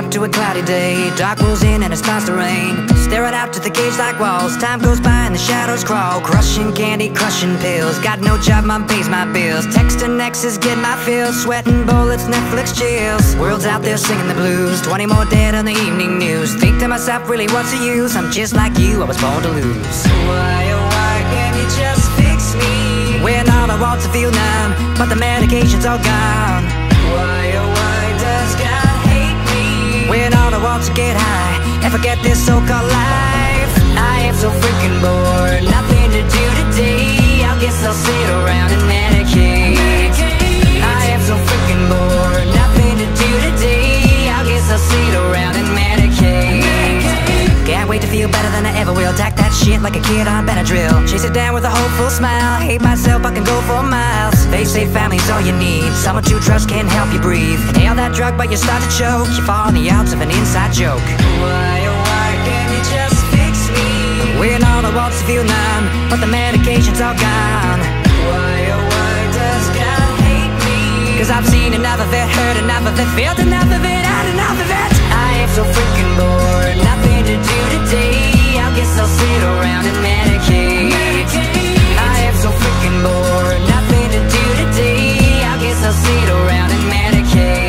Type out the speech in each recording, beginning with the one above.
up to a cloudy day. Dark rolls in and it starts to rain. Staring out to the cage like walls. Time goes by and the shadows crawl. Crushing candy, crushing pills. Got no job, mom pays my bills. Texting exes, get my fills. Sweating bullets, Netflix chills. World's out there singing the blues. 20 more dead on the evening news. Think to myself, really what's the use? I'm just like you, I was born to lose. Why, oh why can't you just fix me? When all I want to feel numb, but the medication's all gone. Why, oh why does God hate me? When all I want to get high and forget this so-called life. I am so freaking bored, nothing to do today. I guess I'll sit around and medicate. I am so freaking bored, nothing to do today. I guess I'll sit around and medicate. Can't wait to feel better than I ever will. Tack that shit like a kid on Benadryl. Chase it down with a hopeful smile. Hate myself, I can go for miles. They say family's all you need. Someone to trust can help you breathe. Inhale that drug but you start to choke. You fall on the outs of an inside joke. Why, oh why can't you just fix me? When all I want to feel numb, but the medication's all gone. Why, oh why does God hate me? Cause I've seen enough of it, heard enough of it, felt enough of it, had enough of it. I am so freaking bored, nothing to do today. I guess I'll sit around and medicate. I am so freaking bored, nothing to do today. I guess I'll sit around and medicate.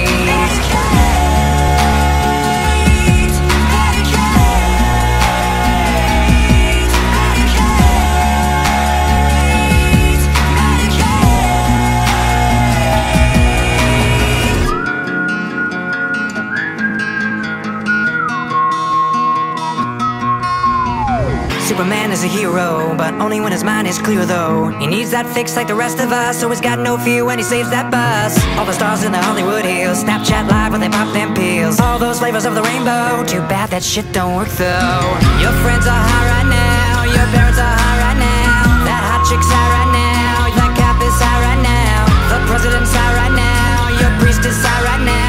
Superman is a hero, but only when his mind is clear though. He needs that fix like the rest of us, so he's got no fear when he saves that bus. All the stars in the Hollywood Hills Snapchat live when they pop them pills. All those flavors of the rainbow, too bad that shit don't work though. Your friends are high right now, your parents are high right now. That hot chick's high right now, that cap is high right now. The president's high right now, your priest is high right now.